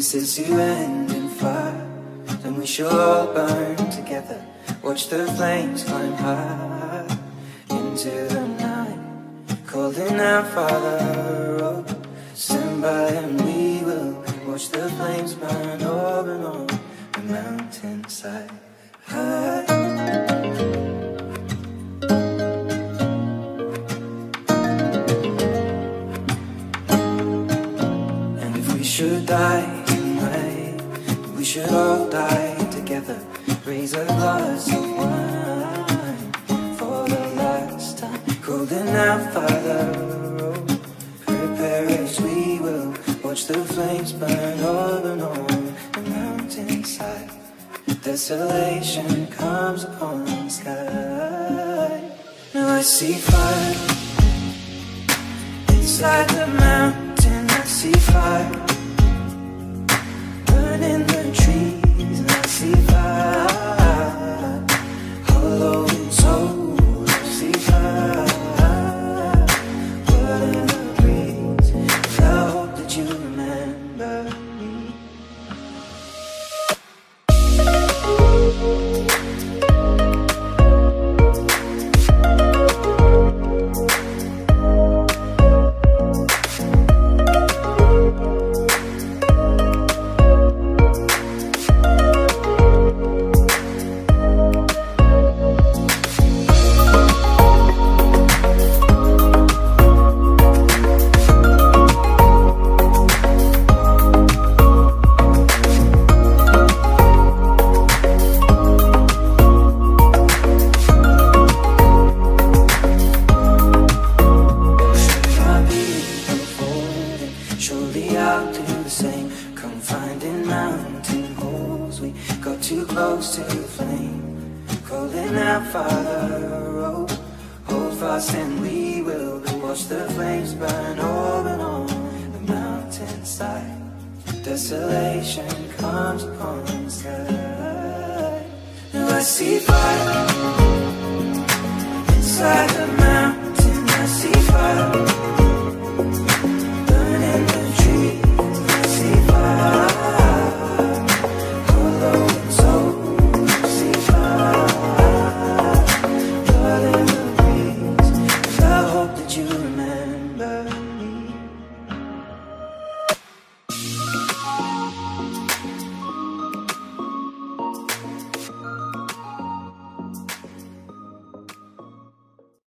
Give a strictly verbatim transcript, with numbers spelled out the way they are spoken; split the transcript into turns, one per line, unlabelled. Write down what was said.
this is to end in fire, then we shall all burn together. Watch the flames climb high into the night, calling out, Father, oh, stand by and we will watch the flames burn over and on the mountainside. High. And if we should die tonight, we should all die together. Raise a glass of wine for the last time, calling out, Father, oh, prepare as we will watch the flames burn over and on the mountainside. Desolation comes upon the sky. Now I see fire inside the mountain. I see fire burning the trees, and I see fire hollow and soul. I see fire burning the breeze. I hope that you remember me. Surely I'll do the same. Confined in mountain holes, we got too close to the flame. Calling out, Father, oh, hold fast and we will watch the flames burn over and on the mountainside. Desolation comes upon the sky. Now I see fire